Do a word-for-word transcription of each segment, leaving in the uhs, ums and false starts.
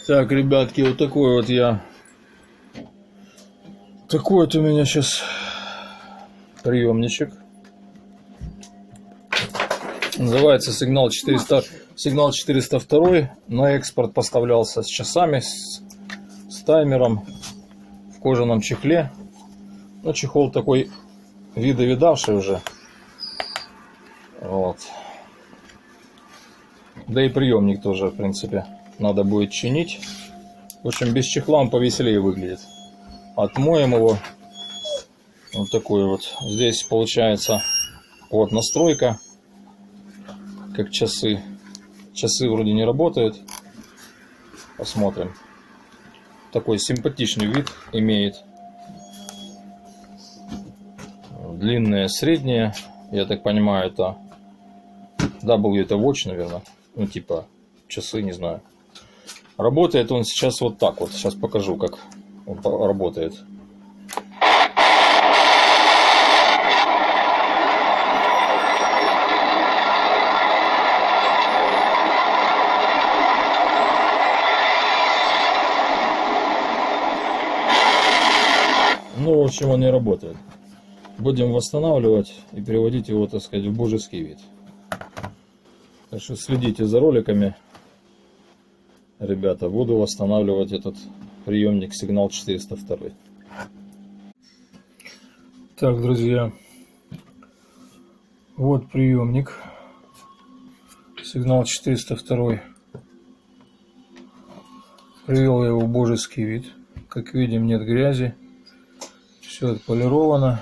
Так, ребятки, вот такой вот я. Такой вот у меня сейчас приемничек. Называется сигнал четыреста, сигнал четыреста два. На экспорт поставлялся с часами, с, с таймером, в кожаном чехле. Ну, чехол такой видовидавший уже. Вот. Да и приемник тоже, в принципе, надо будет чинить. В общем, без чехла он повеселее выглядит. Отмоем его. Вот такой вот. Здесь получается вот настройка, как часы. Часы вроде не работают. Посмотрим. Такой симпатичный вид имеет. Длинные, средние. Я так понимаю, это W, это Watch, наверное. Ну, типа часы, не знаю. Работает он сейчас вот так вот. Сейчас покажу, как он работает. Ну, в общем, он не работает. Будем восстанавливать и переводить его, так сказать, в божеский вид. Так что следите за роликами, ребята. Буду восстанавливать этот приемник сигнал четыреста два. Так, друзья, вот приемник сигнал четыреста два. Привел я его в божеский вид. Как видим, нет грязи. Все отполировано.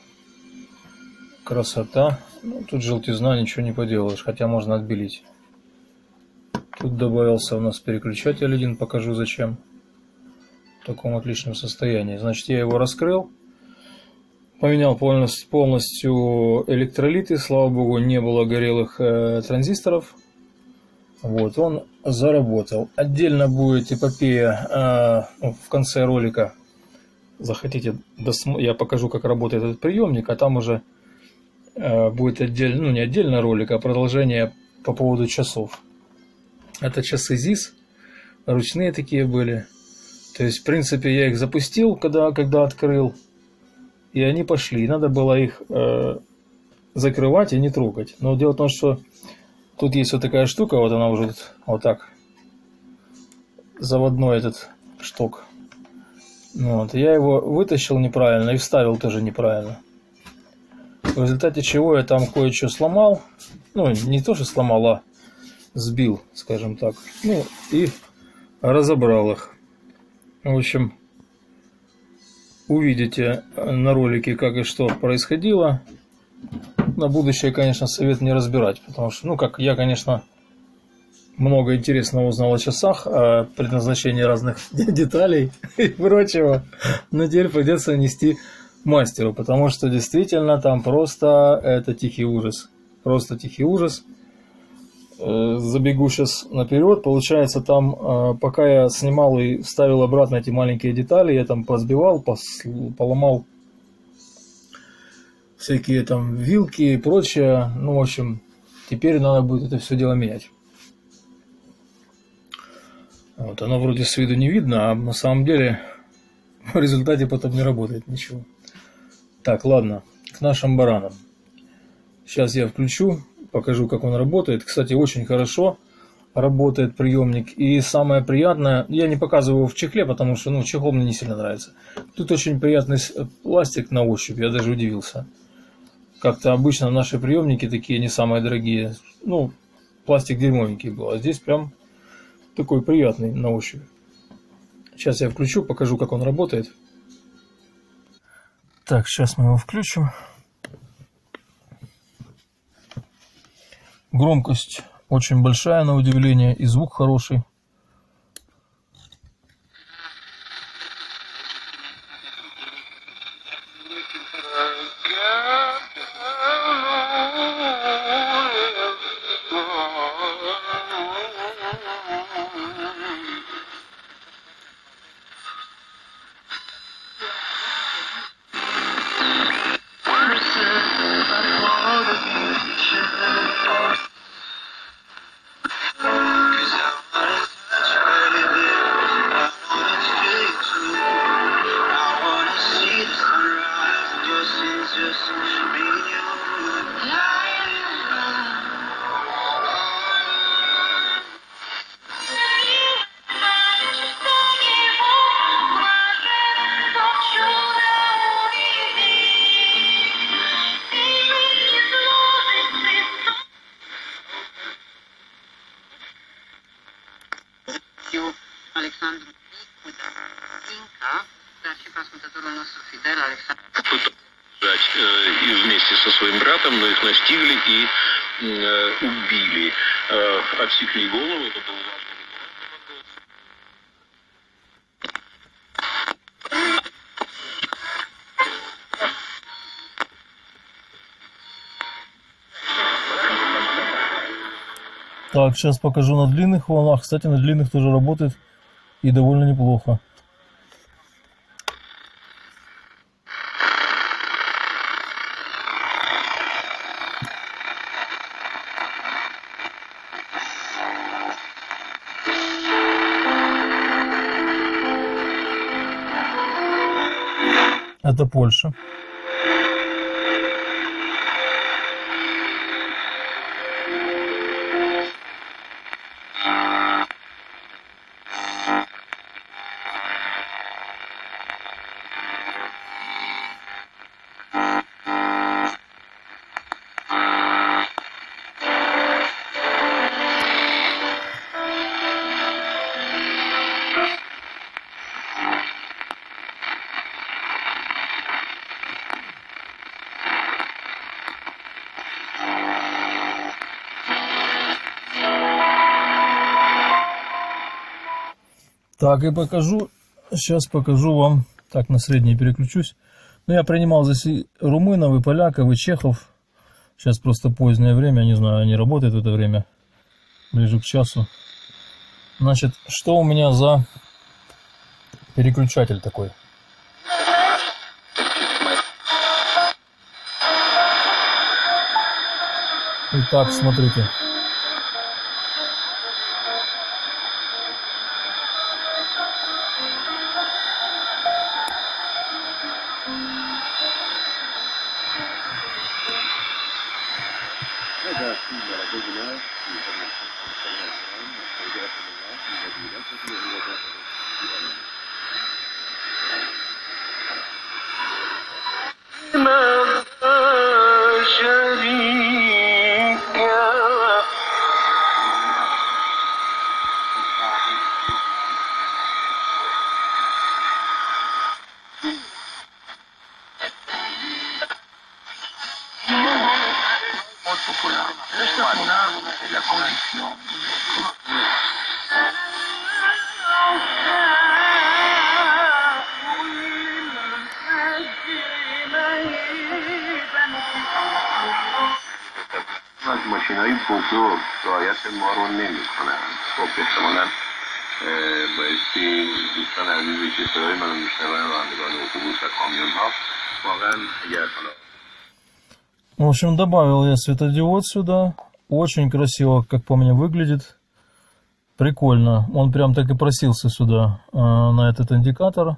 Красота. Ну, тут желтизна, ничего не поделаешь, хотя можно отбелить. Тут добавился у нас переключатель один, покажу зачем. В таком отличном состоянии. Значит, я его раскрыл. Поменял полностью, полностью электролиты. Слава богу, не было горелых э, транзисторов. Вот, он заработал. Отдельно будет эпопея э, ну, в конце ролика. Захотите, я покажу, как работает этот приемник, а там уже будет отдельно, ну не отдельно ролик, а продолжение по поводу часов. Это часы зис, ручные такие были. То есть, в принципе, я их запустил, когда, когда открыл, и они пошли. Надо было их э, закрывать и не трогать. Но дело в том, что тут есть вот такая штука, вот она уже вот так, заводной этот шток. Вот, я его вытащил неправильно и вставил тоже неправильно. В результате чего я там кое-что сломал. Ну, не то, что сломал, а сбил, скажем так. Ну, и разобрал их. В общем, увидите на ролике, как и что происходило. На будущее, конечно, совет не разбирать. Потому что, ну, как я, конечно, много интересного узнал о часах, о предназначении разных деталей и прочего. Но теперь придется нести мастеру, потому что действительно там просто это тихий ужас. Просто тихий ужас. Забегу сейчас наперед. Получается, там, пока я снимал и вставил обратно эти маленькие детали, я там позбивал, поломал всякие там вилки и прочее. Ну, в общем, теперь надо будет это все дело менять. Вот, оно вроде с виду не видно, а на самом деле в результате потом не работает ничего. Так, ладно, к нашим баранам. Сейчас я включу, покажу, как он работает. Кстати, очень хорошо работает приемник. И самое приятное, я не показываю его в чехле, потому что, ну, чехол мне не сильно нравится. Тут очень приятный пластик на ощупь, я даже удивился. Как-то обычно наши приемники такие не самые дорогие. Ну, пластик дерьмовенький был, а здесь прям такой приятный на ощупь. Сейчас я включу, покажу, как он работает. Так, сейчас мы его включим. Громкость очень большая, на удивление, и звук хороший. Cause I wanna Alexandru Inca, dar și pe ascultătorul nostru fidel, Alexandru. И вместе со своим братом, но их настигли и э, убили. Э, отсекли голову, это было важно. Так, сейчас покажу на длинных волнах. Кстати, на длинных тоже работает и довольно неплохо. Это Польша. Так, и покажу, сейчас покажу вам, так, на средний переключусь. Ну, я принимал здесь и румынов, и поляков, и чехов. Сейчас просто позднее время, не знаю, они работают в это время, ближе к часу. Значит, что у меня за переключатель такой? Итак, смотрите. ماشینای بزرگ رعایت ما رو نمی‌کنن. خب احتمالاً بایستی دوستان عزیزی که صدای منو میشنون رانندگان اتوبوس و کامیون‌ها واقعاً اگر حالا В общем, добавил я светодиод сюда. Очень красиво, как по мне, выглядит. Прикольно. Он прям так и просился сюда, на этот индикатор.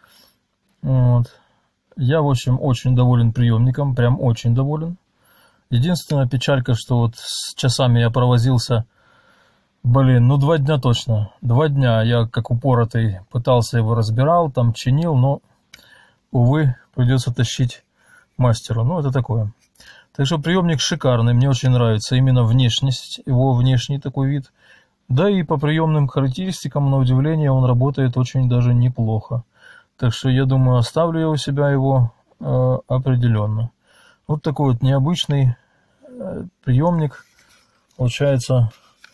Вот. Я, в общем, очень доволен приемником. Прям очень доволен. Единственная печалька, что вот с часами я провозился, блин, ну два дня точно. Два дня я, как упоротый, пытался его разбирал, там чинил, но, увы, придется тащить мастеру. Ну, это такое. Так что приемник шикарный, мне очень нравится именно внешность, его внешний такой вид. Да и по приемным характеристикам, на удивление, он работает очень даже неплохо. Так что я думаю, оставлю я у себя его э, определенно. Вот такой вот необычный э, приемник. Получается,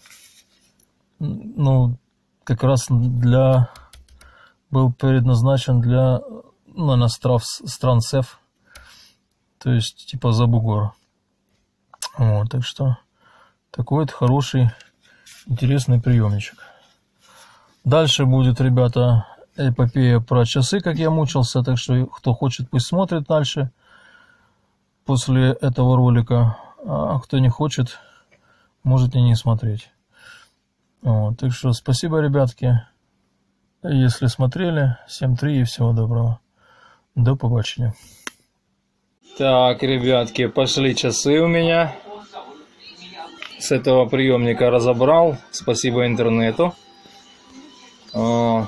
ну, как раз для, был предназначен для, ну, на стран СЭФ. То есть, типа за бугор. Вот, так что, такой вот хороший, интересный приемничек. Дальше будет, ребята, эпопея про часы, как я мучился. Так что, кто хочет, пусть смотрит дальше после этого ролика. А кто не хочет, может и не смотреть. Вот, так что, спасибо, ребятки. Если смотрели, всем три и всего доброго. До побачення. Так, ребятки, пошли часы у меня. С этого приемника разобрал. Спасибо интернету. О,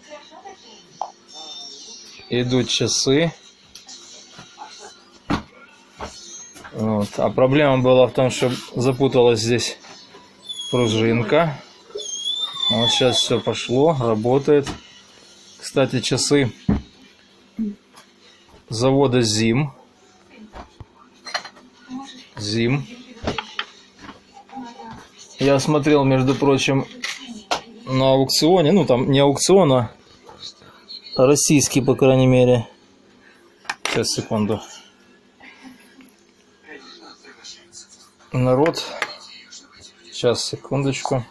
идут часы. Вот. А проблема была в том, что запуталась здесь пружинка. Вот сейчас все пошло, работает. Кстати, часы завода ЗИМ. ЗИМ. Я смотрел, между прочим, на аукционе. Ну, там не аукцион, а российский, по крайней мере. Сейчас, секунду. Народ. Сейчас, секундочку.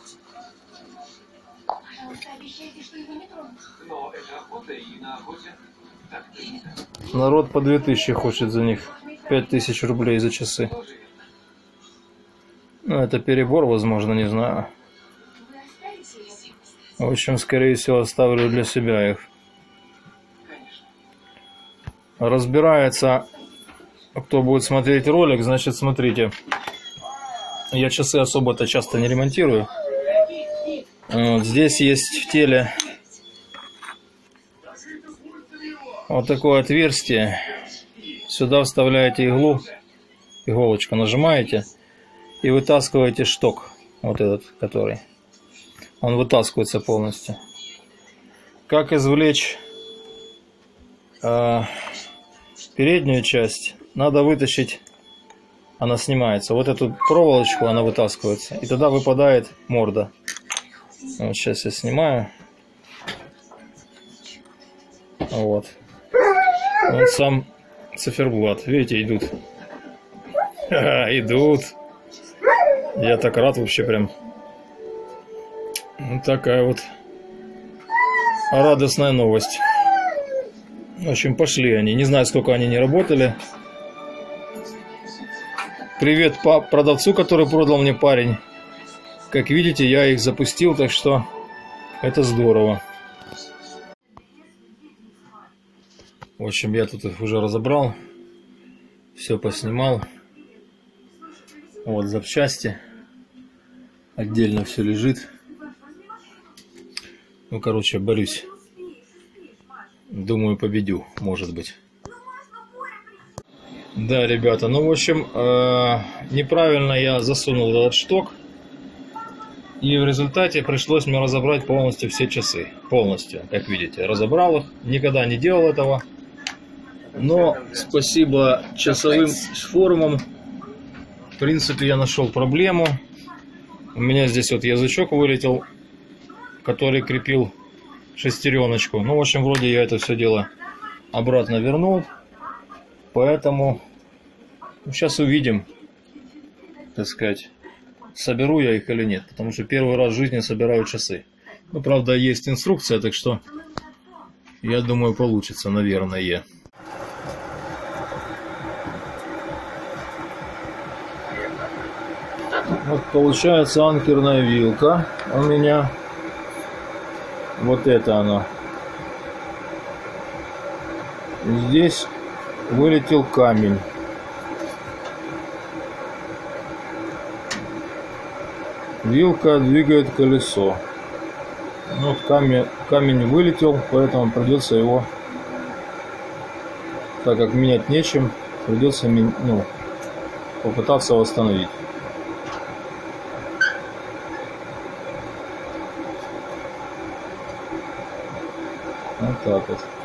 Народ по две тысячи хочет за них. пять тысяч рублей за часы. Ну, это перебор, возможно, не знаю. В общем, скорее всего, оставлю для себя их. Разбирается, кто будет смотреть ролик, значит, смотрите. Я часы особо-то часто не ремонтирую. Вот здесь есть в теле вот такое отверстие. Сюда вставляете иглу, иголочку нажимаете и вытаскиваете шток. Вот этот, который. Он вытаскивается полностью. Как извлечь э, переднюю часть? Надо вытащить, она снимается. Вот эту проволочку, она вытаскивается. И тогда выпадает морда. Вот сейчас я снимаю. Вот. Вот сам циферблат. Видите, идут. Ха-ха, идут. Я так рад вообще прям. Вот такая вот радостная новость. В общем, пошли они. Не знаю, сколько они не работали. Привет по продавцу, который продал мне парень. Как видите, я их запустил, так что это здорово. В общем, я тут их уже разобрал. Все поснимал. Вот запчасти. Отдельно все лежит. Ну, короче, борюсь. Думаю, победю, может быть. Да, ребята, ну, в общем, э, неправильно я засунул этот шток. И в результате пришлось мне разобрать полностью все часы. Полностью, как видите. Разобрал их. Никогда не делал этого. Но спасибо часовым форумам. В принципе, я нашел проблему. У меня здесь вот язычок вылетел, который крепил шестереночку. Ну, в общем, вроде я это все дело обратно вернул. Поэтому ну, сейчас увидим, так сказать, соберу я их или нет. Потому что первый раз в жизни собираю часы. Ну, правда, есть инструкция, так что я думаю, получится, наверное. Вот получается анкерная вилка у меня. Вот это она. Здесь вылетел камень. Вилка двигает колесо. Вот камень, камень вылетел, поэтому придется его, так как менять нечем, придется ну, попытаться восстановить. Вот так вот.